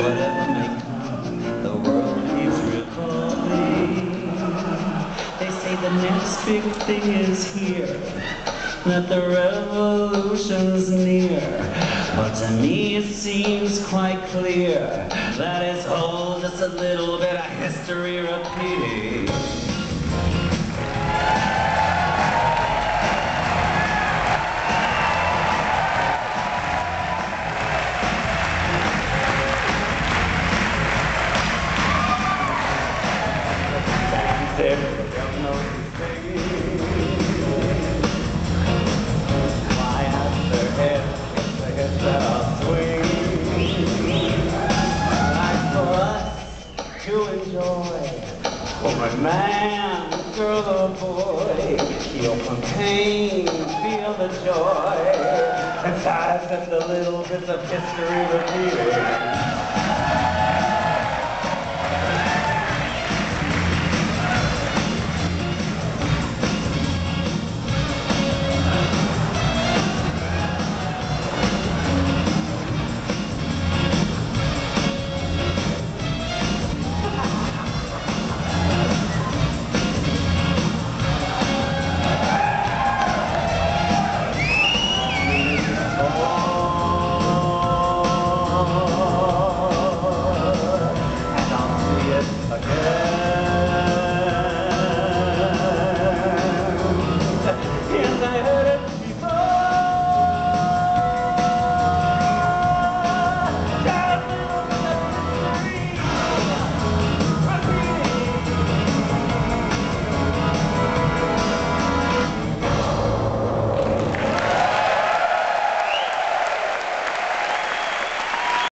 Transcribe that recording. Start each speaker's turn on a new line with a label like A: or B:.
A: Whatever may come, the world keeps revolving. They say the next big thing is here, that the revolution's near. But to me it seems quite clear that it's all just a little bit of history repeating. Why has their heads that are swinging? Like for us to enjoy, woman, man, girl or boy, feel some pain, feel the joy, and size and the little bits of history repeating.